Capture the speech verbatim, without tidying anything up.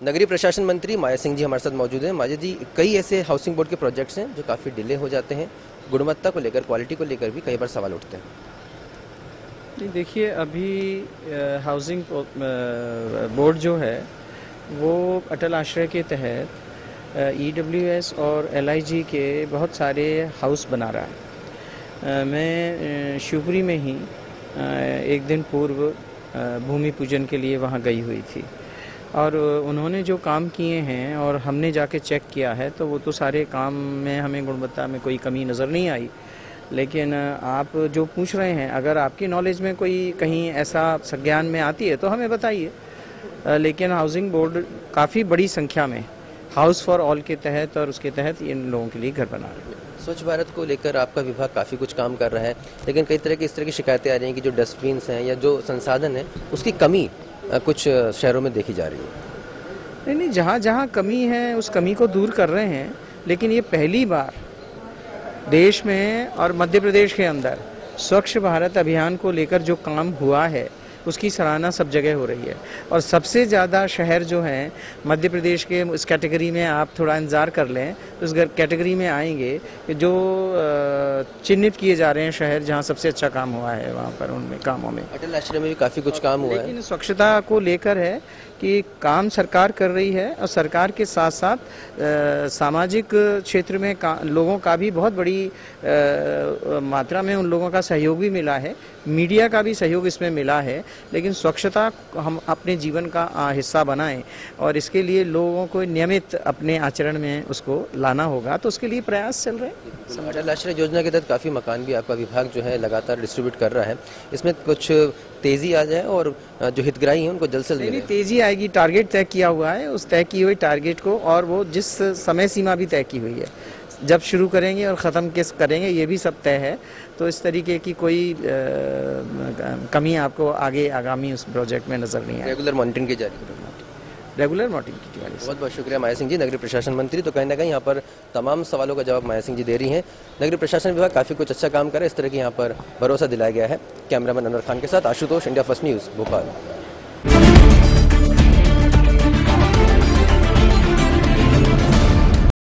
नगरीय प्रशासन मंत्री माया सिंह जी हमारे साथ मौजूद हैं। माया जी, कई ऐसे हाउसिंग बोर्ड के प्रोजेक्ट्स हैं जो काफ़ी डिले हो जाते हैं, गुणवत्ता को लेकर, क्वालिटी को लेकर भी कई बार सवाल उठते हैं। नहीं, देखिए, अभी हाउसिंग बोर्ड जो है वो अटल आश्रय के तहत ई डब्ल्यू एस और एल आई जी के बहुत सारे हाउस बना रहा है। मैं शिवपुरी में ही एक दिन पूर्व भूमि पूजन के लिए वहाँ गई हुई थी और उन्होंने जो काम किए हैं और हमने जाके चेक किया है तो वो तो सारे काम में हमें गुणवत्ता में कोई कमी नज़र नहीं आई। लेकिन आप जो पूछ रहे हैं, अगर आपकी नॉलेज में कोई कहीं ऐसा संज्ञान में आती है तो हमें बताइए। लेकिन हाउसिंग बोर्ड काफ़ी बड़ी संख्या में हाउस फॉर ऑल के तहत और उसके तहत इन लोगों के लिए घर बना रहे हैं। स्वच्छ भारत को लेकर आपका विभाग काफ़ी कुछ काम कर रहा है, लेकिन कई तरह की इस तरह की शिकायतें आ रही हैं कि जो डस्टबिन्स हैं या जो संसाधन है उसकी कमी कुछ शहरों में देखी जा रही है। नहीं नहीं, जहाँ जहाँ कमी है उस कमी को दूर कर रहे हैं, लेकिन ये पहली बार देश में और मध्य प्रदेश के अंदर स्वच्छ भारत अभियान को लेकर जो काम हुआ है उसकी सराहना सब जगह हो रही है। और सबसे ज़्यादा शहर जो हैं मध्य प्रदेश के इस कैटेगरी में, आप थोड़ा इंतज़ार कर लें तो इस कैटेगरी में आएंगे कि जो चिन्हित किए जा रहे हैं शहर जहां सबसे अच्छा काम हुआ है वहां पर उनमें कामों में। अटल आश्रय में भी काफ़ी कुछ काम हुआ है, लेकिन स्वच्छता को लेकर है कि काम सरकार कर रही है और सरकार के साथ साथ आ, सामाजिक क्षेत्र में का, लोगों का भी बहुत बड़ी आ, मात्रा में उन लोगों का सहयोग भी मिला है, मीडिया का भी सहयोग इसमें मिला है। लेकिन स्वच्छता हम अपने जीवन का हिस्सा बनाएं और इसके लिए लोगों को नियमित अपने आचरण में उसको लाना होगा, तो उसके लिए प्रयास चल रहे हैं। अटल आश्रय योजना के तहत काफ़ी मकान भी आपका विभाग जो है लगातार डिस्ट्रीब्यूट कर रहा है, इसमें कुछ तेज़ी आ जाए और जो हितग्राही हैं उनको जल्द से जल्द तेज़ी आएगी। टारगेट तय किया हुआ है, उस तय की हुई टारगेट को, और वो जिस समय सीमा भी तय की हुई है, जब शुरू करेंगे और ख़त्म किस करेंगे ये भी सब तय है। तो इस तरीके की कोई आ, कमी आपको आगे आगामी उस प्रोजेक्ट में नज़र नहीं आएगी। रेगुलर मॉनिटरिंग की जा रही है, रेगुलर मॉनिटरिंग की जा रही है। बहुत बहुत शुक्रिया माया सिंह जी, नगरीय प्रशासन मंत्री। तो कहीं ना कहीं यहाँ पर तमाम सवालों का जवाब माया सिंह जी दे रही हैं। नगरीय प्रशासन विभाग काफ़ी कुछ अच्छा काम करे, इस तरह की यहाँ पर भरोसा दिलाया गया है। कैमरामैन अनवर खान के साथ Ashutosh, India first news, Bhopal.